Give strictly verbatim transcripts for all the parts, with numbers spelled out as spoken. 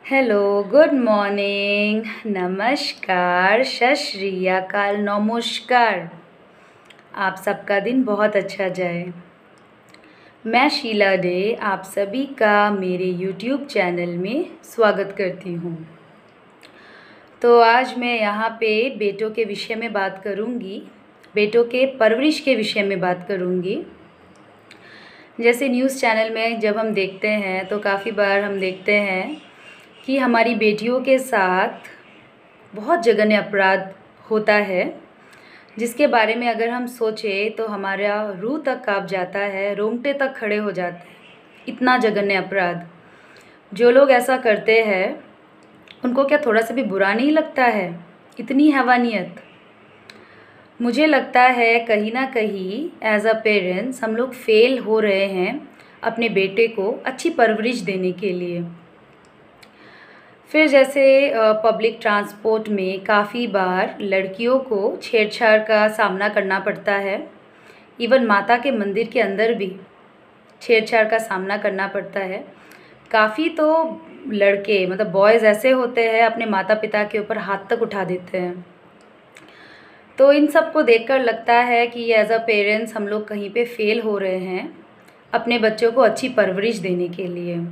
Hello, good morning, नमस्कार, सत श्री अकाल, नमस्कार। आप सबका दिन बहुत अच्छा जाए। मैं शीला डे आप सभी का मेरे यूट्यूब चैनल में स्वागत करती हूँ। तो आज मैं यहाँ पे बेटों के विषय में बात करूँगी, बेटों के परवरिश के विषय में बात करूँगी। जैसे न्यूज़ चैनल में जब हम देखते हैं तो काफ़ी बार हम देखते हैं कि हमारी बेटियों के साथ बहुत जघन्य अपराध होता है, जिसके बारे में अगर हम सोचें तो हमारा रूह तक काँप जाता है, रोंगटे तक खड़े हो जाते हैं। इतना जघन्य अपराध, जो लोग ऐसा करते हैं उनको क्या थोड़ा सा भी बुरा नहीं लगता है? इतनी हैवानियत। मुझे लगता है कहीं ना कहीं एज अ पेरेंट्स हम लोग फेल हो रहे हैं अपने बेटे को अच्छी परवरिश देने के लिए। फिर जैसे पब्लिक ट्रांसपोर्ट में काफ़ी बार लड़कियों को छेड़छाड़ का सामना करना पड़ता है। इवन माता के मंदिर के अंदर भी छेड़छाड़ का सामना करना पड़ता है। काफ़ी तो लड़के मतलब बॉयज़ ऐसे होते हैं अपने माता पिता के ऊपर हाथ तक उठा देते हैं। तो इन सब को देखकर लगता है कि एज अ पेरेंट्स हम लोग कहीं पे फेल हो रहे हैं अपने बच्चों को अच्छी परवरिश देने के लिए।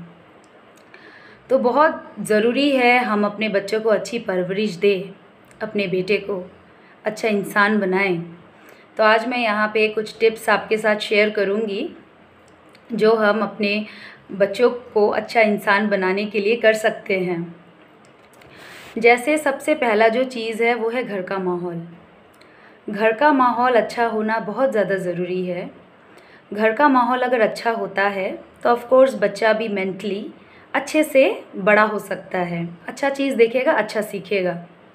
तो बहुत ज़रूरी है हम अपने बच्चों को अच्छी परवरिश दें, अपने बेटे को अच्छा इंसान बनाएं। तो आज मैं यहाँ पे कुछ टिप्स आपके साथ शेयर करूँगी जो हम अपने बच्चों को अच्छा इंसान बनाने के लिए कर सकते हैं। जैसे सबसे पहला जो चीज़ है वो है घर का माहौल। घर का माहौल अच्छा होना बहुत ज़्यादा ज़रूरी है। घर का माहौल अगर अच्छा होता है तो ऑफ कोर्स बच्चा भी मेंटली अच्छे से बड़ा हो सकता है, अच्छा चीज़ देखेगा, अच्छा सीखेगा।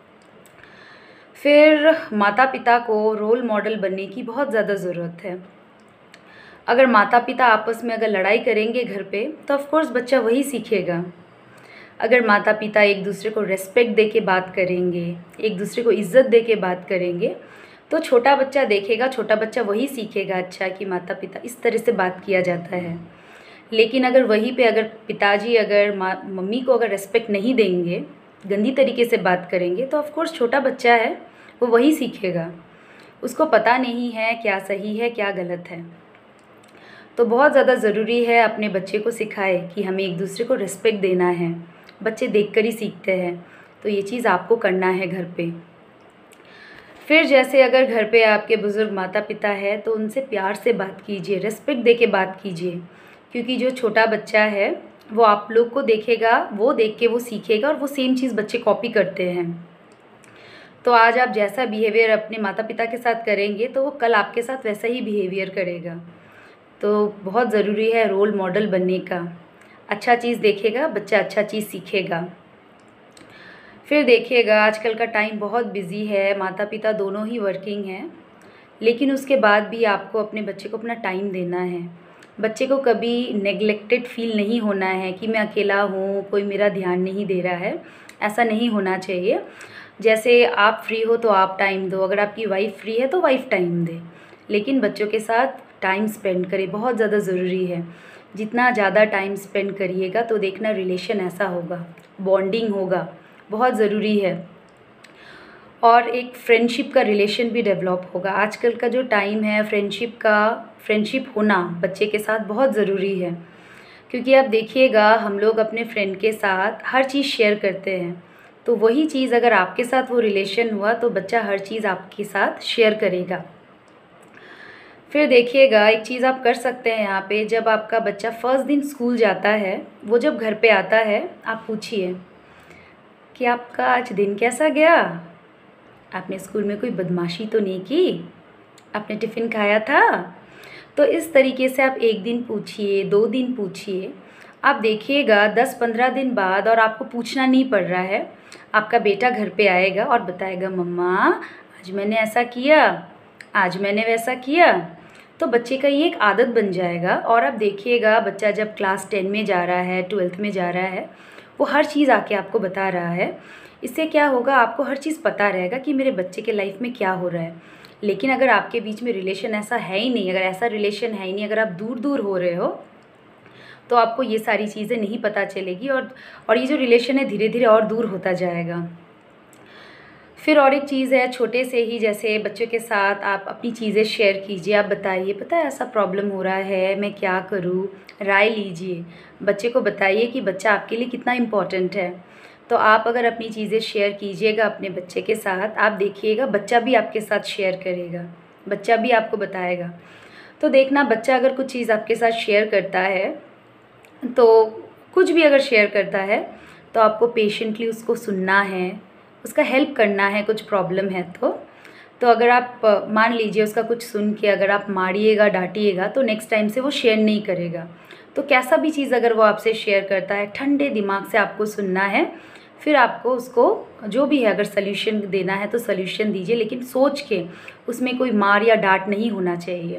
फिर माता पिता को रोल मॉडल बनने की बहुत ज़्यादा ज़रूरत है। अगर माता पिता आपस में अगर लड़ाई करेंगे घर पे तो ऑफ कोर्स बच्चा वही सीखेगा। अगर माता पिता एक दूसरे को रेस्पेक्ट दे के बात करेंगे, एक दूसरे को इज़्ज़त दे के बात करेंगे, तो छोटा बच्चा देखेगा, छोटा बच्चा वही सीखेगा अच्छा कि माता पिता इस तरह से बात किया जाता है। लेकिन अगर वहीं पे अगर पिताजी अगर माँ मम्मी को अगर रेस्पेक्ट नहीं देंगे, गंदी तरीके से बात करेंगे, तो ऑफ कोर्स छोटा बच्चा है वो वही सीखेगा। उसको पता नहीं है क्या सही है क्या गलत है। तो बहुत ज़्यादा ज़रूरी है अपने बच्चे को सिखाए कि हमें एक दूसरे को रेस्पेक्ट देना है। बच्चे देखकर ही सीखते हैं, तो ये चीज़ आपको करना है घर पे। फिर जैसे अगर घर पे आपके बुज़ुर्ग माता पिता है तो उनसे प्यार से बात कीजिए, रेस्पेक्ट दे के बात कीजिए, क्योंकि जो छोटा बच्चा है वो आप लोग को देखेगा, वो देख के वो सीखेगा और वो सेम चीज़ बच्चे कॉपी करते हैं। तो आज आप जैसा बिहेवियर अपने माता पिता के साथ करेंगे तो वो कल आपके साथ वैसा ही बिहेवियर करेगा। तो बहुत ज़रूरी है रोल मॉडल बनने का। अच्छा चीज़ देखेगा बच्चा, अच्छा चीज़ सीखेगा। फिर देखिएगा आजकल का टाइम बहुत बिज़ी है, माता पिता दोनों ही वर्किंग हैं, लेकिन उसके बाद भी आपको अपने बच्चे को अपना टाइम देना है। बच्चे को कभी नेग्लेक्टेड फील नहीं होना है कि मैं अकेला हूँ, कोई मेरा ध्यान नहीं दे रहा है, ऐसा नहीं होना चाहिए। जैसे आप फ्री हो तो आप टाइम दो, अगर आपकी वाइफ फ्री है तो वाइफ टाइम दे, लेकिन बच्चों के साथ टाइम स्पेंड करें, बहुत ज़्यादा ज़रूरी है। जितना ज़्यादा टाइम स्पेंड करिएगा तो देखना रिलेशन ऐसा होगा, बॉन्डिंग होगा, बहुत ज़रूरी है। और एक फ्रेंडशिप का रिलेशन भी डेवलप होगा। आजकल का जो टाइम है फ्रेंडशिप का फ्रेंडशिप होना बच्चे के साथ बहुत ज़रूरी है, क्योंकि आप देखिएगा हम लोग अपने फ्रेंड के साथ हर चीज़ शेयर करते हैं, तो वही चीज़ अगर आपके साथ वो रिलेशन हुआ तो बच्चा हर चीज़ आपके साथ शेयर करेगा। फिर देखिएगा एक चीज़ आप कर सकते हैं यहाँ पे, जब आपका बच्चा फर्स्ट दिन स्कूल जाता है, वो जब घर पे आता है आप पूछिए कि आपका आज दिन कैसा गया, आपने स्कूल में कोई बदमाशी तो नहीं की, आपने टिफ़िन खाया था। तो इस तरीके से आप एक दिन पूछिए, दो दिन पूछिए, आप देखिएगा दस पंद्रह दिन बाद, और आपको पूछना नहीं पड़ रहा है, आपका बेटा घर पे आएगा और बताएगा मम्मा आज मैंने ऐसा किया, आज मैंने वैसा किया। तो बच्चे का ये एक आदत बन जाएगा। और आप देखिएगा बच्चा जब क्लास टेन में जा रहा है, ट्वेल्थ में जा रहा है, वो हर चीज़ आके आपको बता रहा है। इससे क्या होगा, आपको हर चीज़ पता रहेगा कि मेरे बच्चे के लाइफ में क्या हो रहा है। लेकिन अगर आपके बीच में रिलेशन ऐसा है ही नहीं, अगर ऐसा रिलेशन है ही नहीं, अगर आप दूर दूर हो रहे हो, तो आपको ये सारी चीज़ें नहीं पता चलेगी और और ये जो रिलेशन है धीरे धीरे और दूर होता जाएगा। फिर और एक चीज़ है, छोटे से ही जैसे बच्चों के साथ आप अपनी चीज़ें शेयर कीजिए। आप बताइए, पता है ऐसा प्रॉब्लम हो रहा है, मैं क्या करूँ, राय लीजिए। बच्चे को बताइए कि बच्चा आपके लिए कितना इम्पोर्टेंट है। तो आप अगर अपनी चीज़ें शेयर कीजिएगा अपने बच्चे के साथ, आप देखिएगा बच्चा भी आपके साथ शेयर करेगा, बच्चा भी आपको बताएगा। तो देखना बच्चा अगर कुछ चीज़ आपके साथ शेयर करता है, तो कुछ भी अगर शेयर करता है तो आपको पेशेंटली उसको सुनना है, उसका हेल्प करना है। कुछ प्रॉब्लम है तो तो अगर आप मान लीजिए उसका कुछ सुन के अगर आप मारिएगा, डांटिएगा, तो नेक्स्ट टाइम से वो शेयर नहीं करेगा। तो कैसा भी चीज़ अगर वो आपसे शेयर करता है, ठंडे दिमाग से आपको सुनना है। फिर आपको उसको जो भी है अगर सल्यूशन देना है तो सल्यूशन दीजिए, लेकिन सोच के, उसमें कोई मार या डांट नहीं होना चाहिए।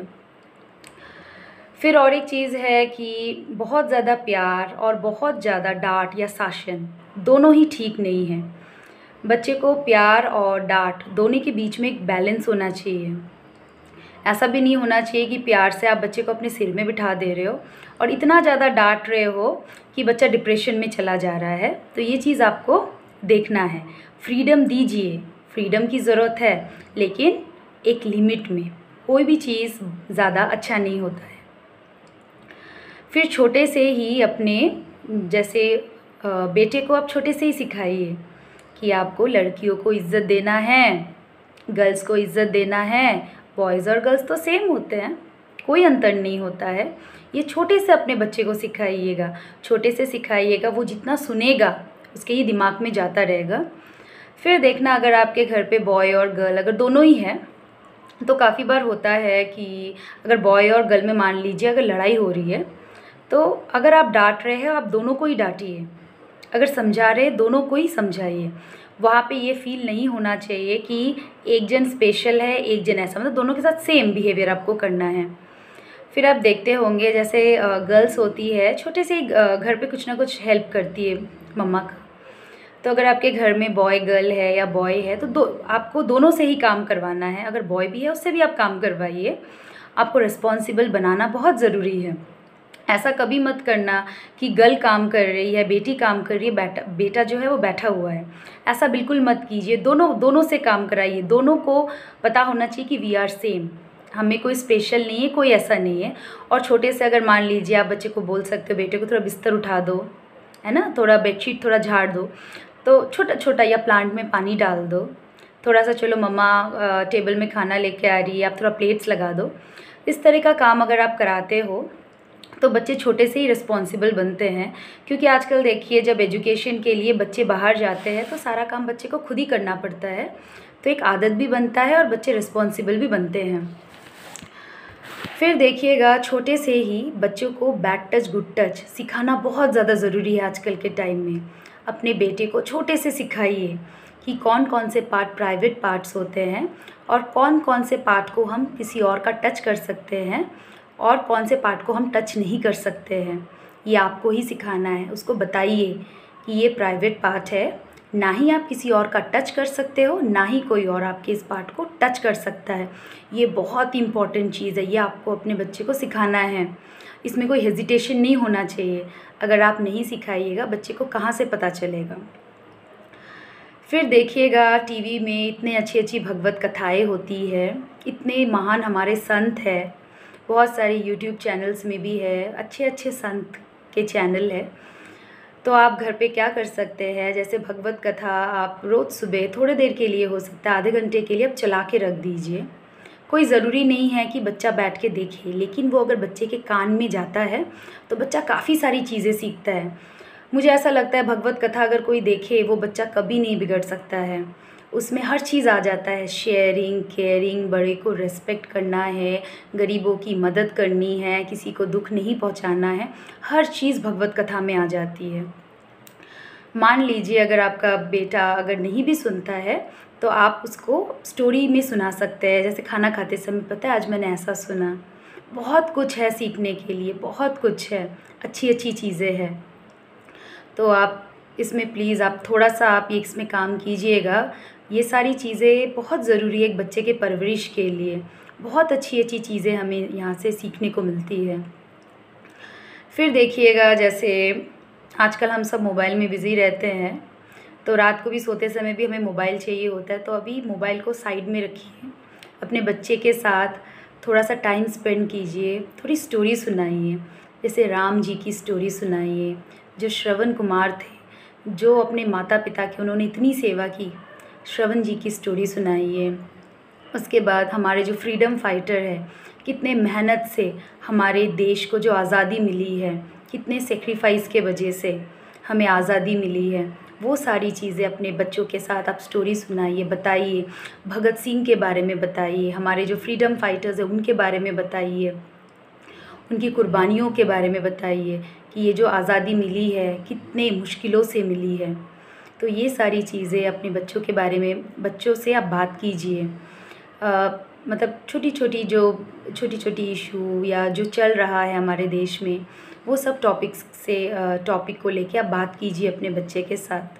फिर और एक चीज़ है कि बहुत ज़्यादा प्यार और बहुत ज़्यादा डांट या शासन दोनों ही ठीक नहीं है। बच्चे को प्यार और डांट दोनों के बीच में एक बैलेंस होना चाहिए। ऐसा भी नहीं होना चाहिए कि प्यार से आप बच्चे को अपने सिर में बिठा दे रहे हो और इतना ज़्यादा डांट रहे हो कि बच्चा डिप्रेशन में चला जा रहा है। तो ये चीज़ आपको देखना है। फ्रीडम दीजिए, फ्रीडम की ज़रूरत है, लेकिन एक लिमिट में। कोई भी चीज़ ज़्यादा अच्छा नहीं होता है। फिर छोटे से ही अपने जैसे बेटे को आप छोटे से ही सिखाइए कि आपको लड़कियों को इज़्ज़त देना है, गर्ल्स को इज़्ज़त देना है। बॉयज़ और गर्ल्स तो सेम होते हैं, कोई अंतर नहीं होता है। ये छोटे से अपने बच्चे को सिखाइएगा, छोटे से सिखाइएगा। वो जितना सुनेगा उसके ही दिमाग में जाता रहेगा। फिर देखना अगर आपके घर पे बॉय और गर्ल अगर दोनों ही हैं, तो काफ़ी बार होता है कि अगर बॉय और गर्ल में मान लीजिए अगर लड़ाई हो रही है, तो अगर आप डांट रहे हैं आप दोनों को ही डांटिए, अगर समझा रहे दोनों को ही समझाइए। वहाँ पे ये फील नहीं होना चाहिए कि एक जन स्पेशल है, एक जन ऐसा, मतलब दोनों के साथ सेम बिहेवियर आपको करना है। फिर आप देखते होंगे जैसे गर्ल्स होती है, छोटे से घर पे कुछ ना कुछ हेल्प करती है मम्मा का। तो अगर आपके घर में बॉय गर्ल है या बॉय है, तो दो आपको दोनों से ही काम करवाना है। अगर बॉय भी है उससे भी आप काम करवाइए। आपको रिस्पॉन्सिबल बनाना बहुत ज़रूरी है। ऐसा कभी मत करना कि गर्ल काम कर रही है, बेटी काम कर रही है, बेटा बेटा जो है वो बैठा हुआ है। ऐसा बिल्कुल मत कीजिए। दोनों दोनों से काम कराइए। दोनों को पता होना चाहिए कि वी आर सेम, हमें कोई स्पेशल नहीं है, कोई ऐसा नहीं है। और छोटे से अगर मान लीजिए आप बच्चे को बोल सकते हो, बेटे को थोड़ा बिस्तर उठा दो, है ना, थोड़ा बेडशीट थोड़ा झाड़ दो, तो छोटा छोटा, या प्लांट में पानी डाल दो थोड़ा सा, चलो मम्मा टेबल में खाना लेके आ रही है, आप थोड़ा प्लेट्स लगा दो। इस तरह का काम अगर आप कराते हो तो बच्चे छोटे से ही रिस्पॉन्सिबल बनते हैं। क्योंकि आजकल देखिए जब एजुकेशन के लिए बच्चे बाहर जाते हैं तो सारा काम बच्चे को खुद ही करना पड़ता है। तो एक आदत भी बनता है और बच्चे रिस्पॉन्सिबल भी बनते हैं। फिर देखिएगा छोटे से ही बच्चों को बैड टच गुड टच सिखाना बहुत ज़्यादा ज़रूरी है आजकल के टाइम में। अपने बेटे को छोटे से सिखाइए कि कौन कौन से पार्ट प्राइवेट पार्ट्स होते हैं और कौन कौन से पार्ट को हम किसी और का टच कर सकते हैं और कौन से पार्ट को हम टच नहीं कर सकते हैं। ये आपको ही सिखाना है। उसको बताइए कि ये प्राइवेट पार्ट है, ना ही आप किसी और का टच कर सकते हो, ना ही कोई और आपके इस पार्ट को टच कर सकता है। ये बहुत इम्पॉर्टेंट चीज़ है, ये आपको अपने बच्चे को सिखाना है। इसमें कोई हेजिटेशन नहीं होना चाहिए। अगर आप नहीं सिखाइएगा बच्चे को कहाँ से पता चलेगा। फिर देखिएगा टीवी में इतने अच्छी अच्छी भगवत कथाएँ होती है, इतने महान हमारे संत हैं, बहुत सारे यूट्यूब चैनल्स में भी है, अच्छे अच्छे संत के चैनल है। तो आप घर पे क्या कर सकते हैं, जैसे भगवत कथा आप रोज़ सुबह थोड़ी देर के लिए, हो सकता है आधे घंटे के लिए, आप चला के रख दीजिए। कोई ज़रूरी नहीं है कि बच्चा बैठ के देखे, लेकिन वो अगर बच्चे के कान में जाता है तो बच्चा काफ़ी सारी चीज़ें सीखता है। मुझे ऐसा लगता है भगवत कथा अगर कोई देखे वो बच्चा कभी नहीं बिगड़ सकता है। उसमें हर चीज़ आ जाता है, शेयरिंग, केयरिंग, बड़े को रिस्पेक्ट करना है, गरीबों की मदद करनी है, किसी को दुख नहीं पहुंचाना है, हर चीज़ भगवत कथा में आ जाती है। मान लीजिए अगर आपका बेटा अगर नहीं भी सुनता है तो आप उसको स्टोरी में सुना सकते हैं। जैसे खाना खाते समय, पता है आज मैंने ऐसा सुना। बहुत कुछ है सीखने के लिए, बहुत कुछ है, अच्छी अच्छी चीज़ें हैं। तो आप इसमें प्लीज़ आप थोड़ा सा आप ये इसमें काम कीजिएगा। ये सारी चीज़ें बहुत ज़रूरी है एक बच्चे के परवरिश के लिए। बहुत अच्छी अच्छी चीज़ें हमें यहाँ से सीखने को मिलती है। फिर देखिएगा, जैसे आजकल हम सब मोबाइल में बिज़ी रहते हैं, तो रात को भी सोते समय भी हमें मोबाइल चाहिए होता है। तो अभी मोबाइल को साइड में रखिए, अपने बच्चे के साथ थोड़ा सा टाइम स्पेंड कीजिए, थोड़ी स्टोरी सुनाइए। जैसे राम जी की स्टोरी सुनाइए, जो श्रवण कुमार थे, जो अपने माता पिता की उन्होंने इतनी सेवा की, श्रवण जी की स्टोरी सुनाइए। उसके बाद हमारे जो फ्रीडम फाइटर है, कितने मेहनत से हमारे देश को जो आज़ादी मिली है, कितने सेक्रीफाइस के वजह से हमें आज़ादी मिली है, वो सारी चीज़ें अपने बच्चों के साथ आप स्टोरी सुनाइए, बताइए। भगत सिंह के बारे में बताइए, हमारे जो फ्रीडम फाइटर्स हैं उनके बारे में बताइए, उनकी कुर्बानियों के बारे में बताइए कि ये जो आज़ादी मिली है कितने मुश्किलों से मिली है। तो ये सारी चीज़ें अपने बच्चों के बारे में बच्चों से आप बात कीजिए। मतलब छोटी छोटी जो छोटी छोटी इशू या जो चल रहा है हमारे देश में, वो सब टॉपिक्स से टॉपिक को लेके आप बात कीजिए अपने बच्चे के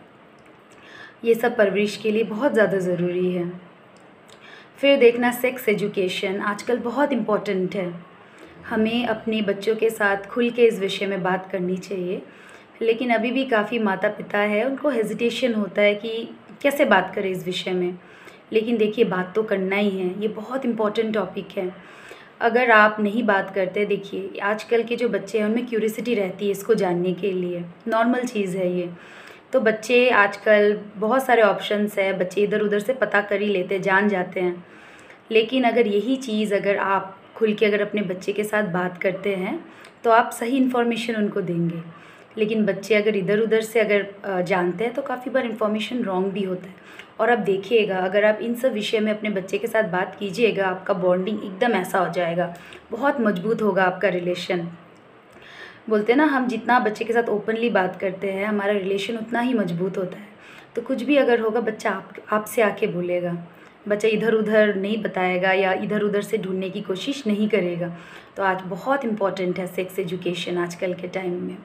साथ। ये सब परवरिश के लिए बहुत ज़्यादा ज़रूरी है। फिर देखना, सेक्स एजुकेशन आजकल बहुत इम्पॉर्टेंट है। हमें अपने बच्चों के साथ खुल के इस विषय में बात करनी चाहिए, लेकिन अभी भी काफ़ी माता पिता है उनको हेजिटेशन होता है कि कैसे बात करें इस विषय में। लेकिन देखिए, बात तो करना ही है, ये बहुत इम्पॉर्टेंट टॉपिक है। अगर आप नहीं बात करते, देखिए आजकल के जो बच्चे हैं उनमें क्यूरियोसिटी रहती है इसको जानने के लिए, नॉर्मल चीज़ है ये। तो बच्चे आजकल बहुत सारे ऑप्शंस है, बच्चे इधर उधर से पता कर ही लेते हैं, जान जाते हैं। लेकिन अगर यही चीज़ अगर आप खुल के अगर अपने बच्चे के साथ बात करते हैं तो आप सही इन्फॉर्मेशन उनको देंगे। लेकिन बच्चे अगर इधर उधर से अगर जानते हैं तो काफ़ी बार इन्फॉर्मेशन रॉन्ग भी होता है। और आप देखिएगा, अगर आप इन सब विषय में अपने बच्चे के साथ बात कीजिएगा, आपका बॉन्डिंग एकदम ऐसा हो जाएगा, बहुत मजबूत होगा आपका रिलेशन। बोलते हैं ना, हम जितना बच्चे के साथ ओपनली बात करते हैं हमारा रिलेशन उतना ही मजबूत होता है। तो कुछ भी अगर होगा बच्चा आप आपसे आके बोलेगा, बच्चा इधर उधर नहीं बताएगा या इधर उधर से ढूंढने की कोशिश नहीं करेगा। तो आज बहुत इम्पॉर्टेंट है सेक्स एजुकेशन आजकल के टाइम में।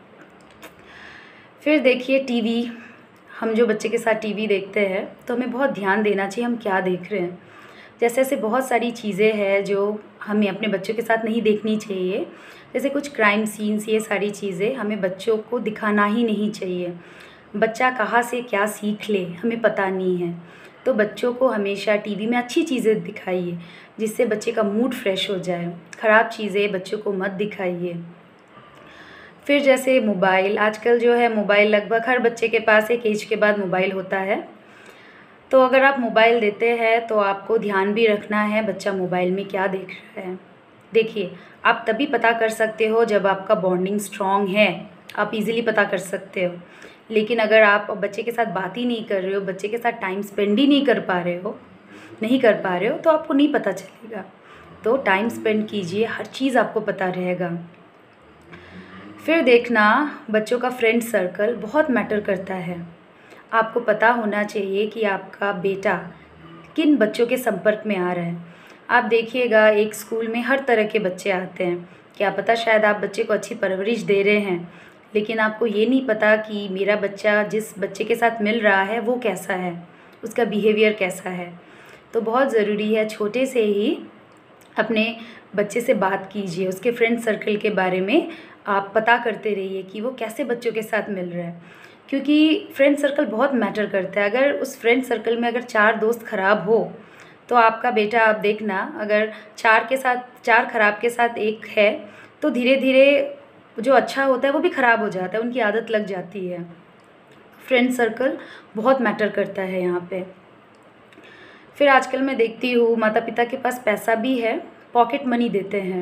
फिर देखिए, टीवी, हम जो बच्चे के साथ टीवी देखते हैं तो हमें बहुत ध्यान देना चाहिए हम क्या देख रहे हैं। जैसे ऐसे बहुत सारी चीज़ें हैं जो हमें अपने बच्चों के साथ नहीं देखनी चाहिए, जैसे कुछ क्राइम सीन्स, ये सारी चीज़ें हमें बच्चों को दिखाना ही नहीं चाहिए। बच्चा कहाँ से क्या सीख ले हमें पता नहीं है। तो बच्चों को हमेशा टीवी में अच्छी चीज़ें दिखाइए जिससे बच्चे का मूड फ्रेश हो जाए, ख़राब चीज़ें बच्चों को मत दिखाइए। फिर जैसे मोबाइल, आजकल जो है मोबाइल लगभग हर बच्चे के पास एक एज के बाद मोबाइल होता है। तो अगर आप मोबाइल देते हैं तो आपको ध्यान भी रखना है बच्चा मोबाइल में क्या देख रहा है। देखिए, आप तभी पता कर सकते हो जब आपका बॉन्डिंग स्ट्रॉन्ग है, आप इजीली पता कर सकते हो। लेकिन अगर आप बच्चे के साथ बात ही नहीं कर रहे हो, बच्चे के साथ टाइम स्पेंड ही नहीं कर पा रहे हो नहीं कर पा रहे हो तो आपको नहीं पता चलेगा। तो टाइम स्पेंड कीजिए, हर चीज़ आपको पता रहेगा। फिर देखना, बच्चों का फ्रेंड सर्कल बहुत मैटर करता है। आपको पता होना चाहिए कि आपका बेटा किन बच्चों के संपर्क में आ रहा है। आप देखिएगा, एक स्कूल में हर तरह के बच्चे आते हैं। क्या पता शायद आप बच्चे को अच्छी परवरिश दे रहे हैं, लेकिन आपको ये नहीं पता कि मेरा बच्चा जिस बच्चे के साथ मिल रहा है वो कैसा है, उसका बिहेवियर कैसा है। तो बहुत ज़रूरी है छोटे से ही अपने बच्चे से बात कीजिए, उसके फ्रेंड सर्कल के बारे में आप पता करते रहिए कि वो कैसे बच्चों के साथ मिल रहा है, क्योंकि फ्रेंड सर्कल बहुत मैटर करता है। अगर उस फ्रेंड सर्कल में अगर चार दोस्त ख़राब हो तो आपका बेटा, आप देखना, अगर चार के साथ चार ख़राब के साथ एक है तो धीरे धीरे जो अच्छा होता है वो भी ख़राब हो जाता है, उनकी आदत लग जाती है। फ्रेंड सर्कल बहुत मैटर करता है यहाँ पे। फिर आजकल मैं देखती हूँ माता पिता के पास पैसा भी है, पॉकेट मनी देते हैं।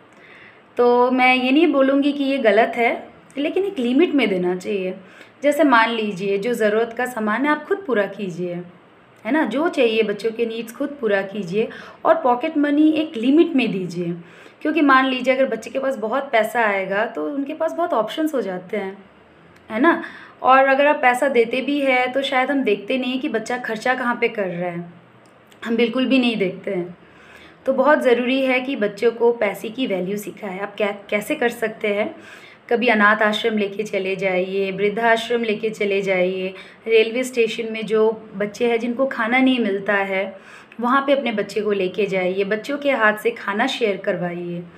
तो मैं ये नहीं बोलूँगी कि ये गलत है, लेकिन एक लिमिट में देना चाहिए। जैसे मान लीजिए जो ज़रूरत का सामान है आप खुद पूरा कीजिए, है ना, जो चाहिए बच्चों के नीड्स खुद पूरा कीजिए और पॉकेट मनी एक लिमिट में दीजिए। क्योंकि मान लीजिए अगर बच्चे के पास बहुत पैसा आएगा तो उनके पास बहुत ऑप्शंस हो जाते हैं, है ना। और अगर आप पैसा देते भी है तो शायद हम देखते नहीं कि बच्चा खर्चा कहाँ पे कर रहा है, हम बिल्कुल भी नहीं देखते हैं। तो बहुत ज़रूरी है कि बच्चों को पैसे की वैल्यू सिखाएं। आप क्या कैसे कर सकते हैं, कभी अनाथ आश्रम लेके चले जाइए, वृद्धाश्रम लेके चले जाइए, रेलवे स्टेशन में जो बच्चे हैं जिनको खाना नहीं मिलता है वहाँ पे अपने बच्चे को लेके जाइए, बच्चों के हाथ से खाना शेयर करवाइए।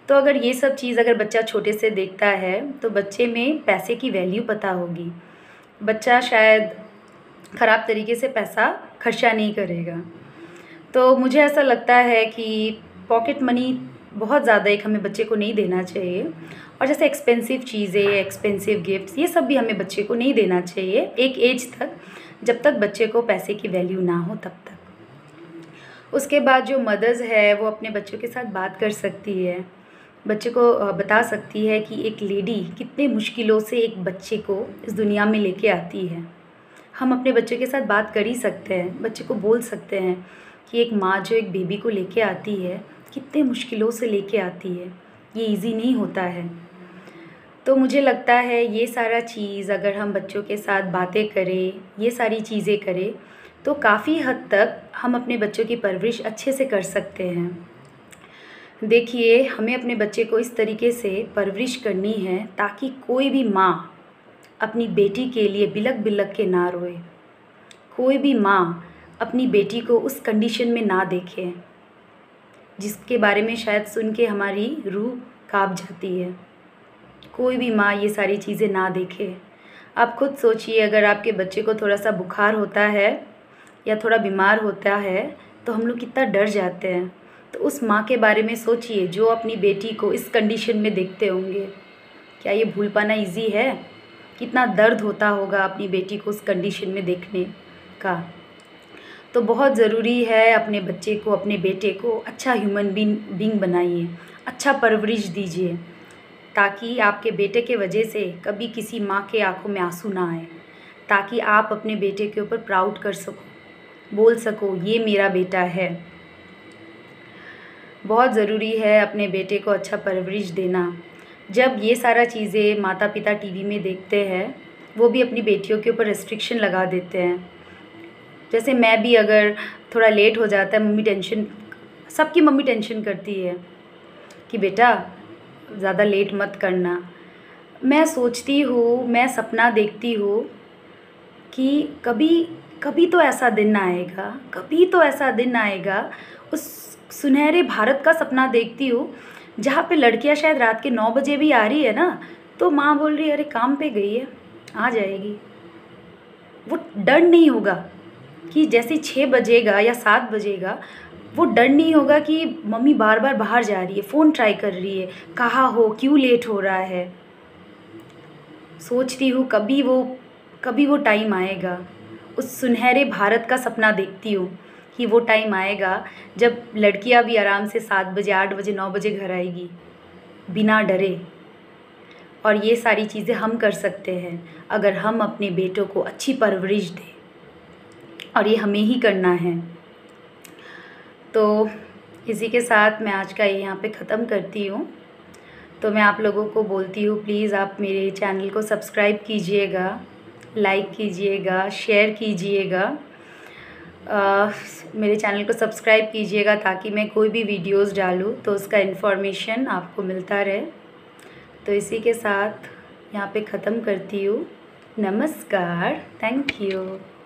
तो अगर ये सब चीज़ अगर बच्चा छोटे से देखता है तो बच्चे में पैसे की वैल्यू पता होगी। बच्चा शायद ख़राब तरीके से पैसा खर्चा नहीं करेगा। तो मुझे ऐसा लगता है कि पॉकेट मनी बहुत ज़्यादा एक हमें बच्चे को नहीं देना चाहिए, और जैसे एक्सपेंसिव चीज़ें, एक्सपेंसिव गिफ्ट्स, ये सब भी हमें बच्चे को नहीं देना चाहिए एक एज तक, जब तक बच्चे को पैसे की वैल्यू ना हो तब तक। उसके बाद जो मदर्स है वो अपने बच्चों के साथ बात कर सकती है, बच्चे को बता सकती है कि एक लेडी कितने मुश्किलों से एक बच्चे को इस दुनिया में लेके आती है। हम अपने बच्चे के साथ बात कर ही सकते हैं, बच्चे को बोल सकते हैं कि एक माँ जो एक बेबी को लेके आती है कितने मुश्किलों से लेके आती है, ये इजी नहीं होता है। तो मुझे लगता है ये सारा चीज़ अगर हम बच्चों के साथ बातें करें, ये सारी चीज़ें करें, तो काफ़ी हद तक हम अपने बच्चों की परवरिश अच्छे से कर सकते हैं। देखिए, हमें अपने बच्चे को इस तरीके से परवरिश करनी है ताकि कोई भी माँ अपनी बेटी के लिए बिलक बिलक के ना रोए, कोई भी माँ अपनी बेटी को उस कंडीशन में ना देखे जिसके बारे में शायद सुन के हमारी रूह काँप जाती है। कोई भी माँ ये सारी चीज़ें ना देखे। आप खुद सोचिए, अगर आपके बच्चे को थोड़ा सा बुखार होता है या थोड़ा बीमार होता है तो हम लोग कितना डर जाते हैं। तो उस माँ के बारे में सोचिए जो अपनी बेटी को इस कंडीशन में देखते होंगे। क्या ये भूल पाना इजी है? कितना दर्द होता होगा अपनी बेटी को उस कंडीशन में देखने का। तो बहुत ज़रूरी है अपने बच्चे को, अपने बेटे को अच्छा ह्यूमन बींग बींग बनाइए, अच्छा परवरिश दीजिए, ताकि आपके बेटे के वजह से कभी किसी माँ के आंखों में आंसू ना आए, ताकि आप अपने बेटे के ऊपर प्राउड कर सको, बोल सको ये मेरा बेटा है। बहुत ज़रूरी है अपने बेटे को अच्छा परवरिश देना। जब ये सारा चीज़ें माता पिता टीवी में देखते हैं, वो भी अपनी बेटियों के ऊपर रेस्ट्रिक्शन लगा देते हैं। जैसे मैं भी अगर थोड़ा लेट हो जाता है, मम्मी टेंशन, सबकी मम्मी टेंशन करती है कि बेटा ज़्यादा लेट मत करना। मैं सोचती हूँ, मैं सपना देखती हूँ कि कभी कभी तो ऐसा दिन आएगा, कभी तो ऐसा दिन आएगा, उस सुनहरे भारत का सपना देखती हूँ जहाँ पे लड़कियाँ शायद रात के नौ बजे भी आ रही है ना, तो माँ बोल रही है अरे काम पे गई है, आ जाएगी। वो डर नहीं होगा कि जैसे छः बजेगा या सात बजेगा, वो डर नहीं होगा कि मम्मी बार बार बाहर जा रही है, फ़ोन ट्राई कर रही है, कहाँ हो, क्यों लेट हो रहा है। सोचती हूँ कभी वो कभी वो टाइम आएगा, उस सुनहरे भारत का सपना देखती हूँ कि वो टाइम आएगा जब लड़कियाँ भी आराम से सात बजे, आठ बजे, नौ बजे घर आएगी बिना डरे। और ये सारी चीज़ें हम कर सकते हैं अगर हम अपने बेटों को अच्छी परवरिश दें, और ये हमें ही करना है। तो इसी के साथ मैं आज का ये यहाँ पे ख़त्म करती हूँ। तो मैं आप लोगों को बोलती हूँ प्लीज़ आप मेरे चैनल को सब्सक्राइब कीजिएगा, लाइक कीजिएगा, शेयर कीजिएगा, मेरे चैनल को सब्सक्राइब कीजिएगा ताकि मैं कोई भी वीडियोस डालूँ तो उसका इन्फॉर्मेशन आपको मिलता रहे। तो इसी के साथ यहाँ पे ख़त्म करती हूँ। नमस्कार, थैंक यू।